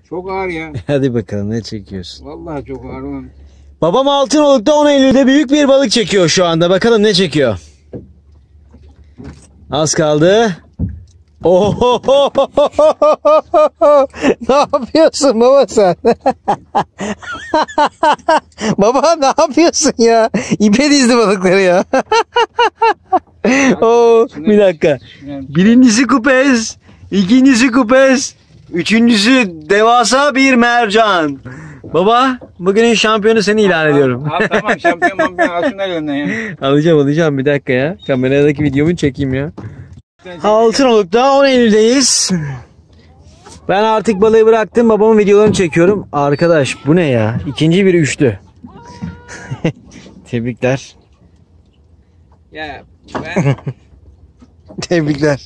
Çok ağır ya. Hadi bakalım ne çekiyorsun? Vallahi çok ağır olan. Babam Altınoluk'ta 10 Eylül'de büyük bir balık çekiyor şu anda. Bakalım ne çekiyor? Az kaldı. Oho! Ne yapıyorsun baba sen? Baba ne yapıyorsun ya? İpe dizdi balıkları ya. Oo, bir dakika. Birincisi kupez, ikincisi kupez, üçüncüsü devasa bir mercan. Baba, bugünün şampiyonu seni ilan ediyorum. Al tamam, şampiyon al şunları elinden ya. Alacağım bir dakika ya. Kameradaki videomu çekeyim ya. Altınoluk'ta 10 Eylül'deyiz. Ben artık balığı bıraktım. Babamın videolarını çekiyorum. Arkadaş bu ne ya? İkinci biri üçtü. Tebrikler. Ya ben Tebrikler.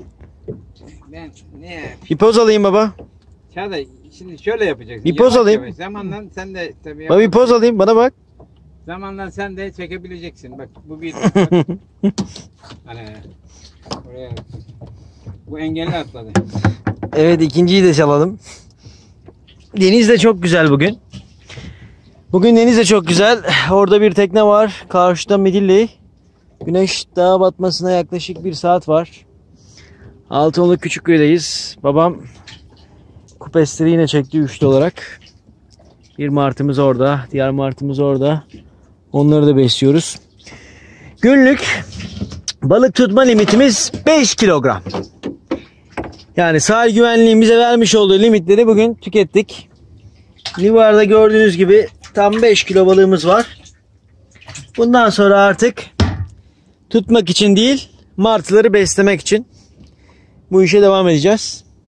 ne? Bir poz alayım baba. Çağatay şimdi şöyle yapacaksın. Bir poz alayım. Yavaş. Zamanla sen de tabii. Baba bir poz alayım bana bak. Zamanla sen de çekebileceksin. Bak bu bir. Hani buraya. Bu engelli atladı. Evet ikinciyi de çalalım. Deniz de çok güzel bugün. Bugün deniz de çok güzel. Orada bir tekne var. Karşıda Midilli. Güneş dağa batmasına yaklaşık 1 saat var. Altınoluk Küçükköy'deyiz. Babam kupesleri yine çekti üçlü olarak. Bir martımız orada. Diğer martımız orada. Onları da besliyoruz. Günlük balık tutma limitimiz 5 kilogram. Yani sahil güvenliğin bize vermiş olduğu limitleri bugün tükettik. Livarda gördüğünüz gibi tam 5 kilo balığımız var. Bundan sonra artık tutmak için değil, martıları beslemek için bu işe devam edeceğiz.